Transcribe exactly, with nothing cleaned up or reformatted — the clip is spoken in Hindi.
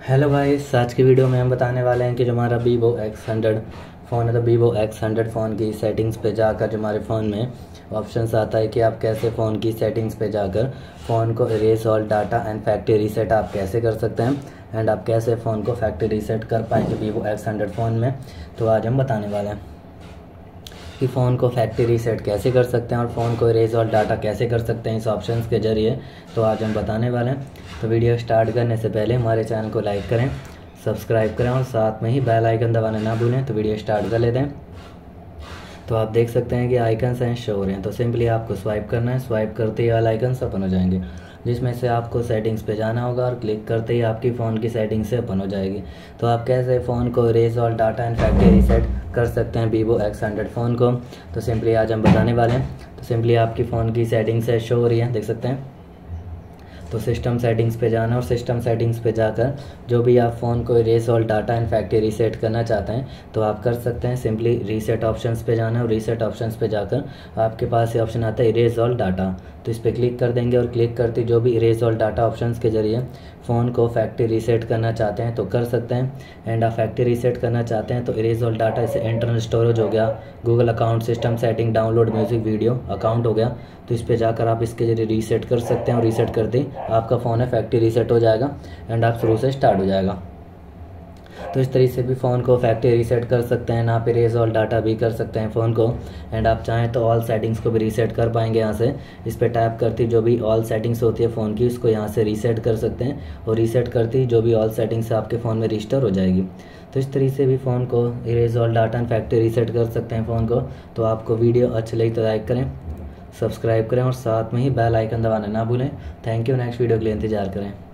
हेलो गाइस, आज की वीडियो में हम बताने वाले हैं कि जो हमारा वीवो एक्स हंड्रेड फ़ोन है तो वीवो एक्स हंड्रेड फ़ोन की सेटिंग्स पे जाकर जो हमारे फ़ोन में ऑप्शंस आता है कि आप कैसे फ़ोन की सेटिंग्स पे जाकर फ़ोन को erase all data and factory reset आप कैसे कर सकते हैं एंड आप कैसे फ़ोन को फैक्ट्री रीसेट कर पाएंगे वीवो एक्स हंड्रेड फ़ोन में। तो आज हम बताने वाले हैं कि फ़ोन को फैक्ट्री रीसेट कैसे कर सकते हैं और फ़ोन को इरेज और डाटा कैसे कर सकते हैं इस ऑप्शंस के ज़रिए। तो आज हम बताने वाले हैं। तो वीडियो स्टार्ट करने से पहले हमारे चैनल को लाइक करें, सब्सक्राइब करें और साथ में ही बेल आइकन दबाना ना भूलें। तो वीडियो स्टार्ट कर लेते हैं। तो आप देख सकते हैं कि आइकन्स हैं शो हो रहे हैं, तो सिंपली आपको स्वाइप करना है। स्वाइप करते ही ऑल आइकन्स ओपन हो जाएंगे, जिसमें से आपको सेटिंग्स पे जाना होगा और क्लिक करते ही आपकी फ़ोन की सेटिंग से ओपन हो जाएगी। तो आप कैसे फ़ोन को erase all data and factory reset कर सकते हैं वीवो एक्स हंड्रेड फ़ोन को, तो सिंपली आज हम बताने वाले हैं। तो सिंपली आपकी फ़ोन की सेटिंग से शो हो रही है, देख सकते हैं। तो सिस्टम सेटिंग्स पे जाना और सिस्टम सेटिंग्स पे जाकर जो भी आप फ़ोन को erase all data and factory reset करना चाहते हैं तो आप कर सकते हैं। सिंपली रीसेट ऑप्शंस पे जाना और रीसेट ऑप्शंस पे जाकर आपके पास ये ऑप्शन आता है इरेज ऑल डाटा, तो इस पर क्लिक कर देंगे और क्लिक करते जो भी इरेज ऑल डाटा ऑप्शंस के ज़रिए फ़ोन को फैक्ट्री रीसेट करना चाहते हैं तो कर सकते हैं। एंड आप फैक्ट्री रीसेट करना चाहते हैं तो इरेज ऑल डाटा इसे इंटरनल स्टोरेज हो गया, Google account, system setting, download music, video account हो गया, तो इस पर जाकर आप इसके जरिए रीसेट कर सकते हैं और रीसेट करते ही आपका फ़ोन है फैक्ट्री रीसेट हो जाएगा एंड आप शुरू से स्टार्ट हो जाएगा। तो इस तरीके से भी फ़ोन को फैक्ट्री रीसेट कर सकते हैं। आप इरेज ऑल डाटा भी कर सकते हैं फ़ोन को एंड आप चाहें तो ऑल सेटिंग्स को भी रीसेट कर पाएंगे। यहाँ से इस पर टैप करती जो भी ऑल सेटिंग्स होती है फ़ोन की उसको यहाँ से रीसेट कर सकते हैं और रीसेट करती जो भी ऑल सेटिंग्स आपके फ़ोन में रिस्टोर हो जाएगी। तो इस तरीके से भी फ़ोन को erase all data and factory reset कर सकते हैं फ़ोन को। तो आपको वीडियो अच्छी लगी तो लाइक करें, सब्सक्राइब करें और साथ में ही बेल आइकन दबाना ना भूलें। Thank you. नेक्स्ट वीडियो के लिए इंतजार करें।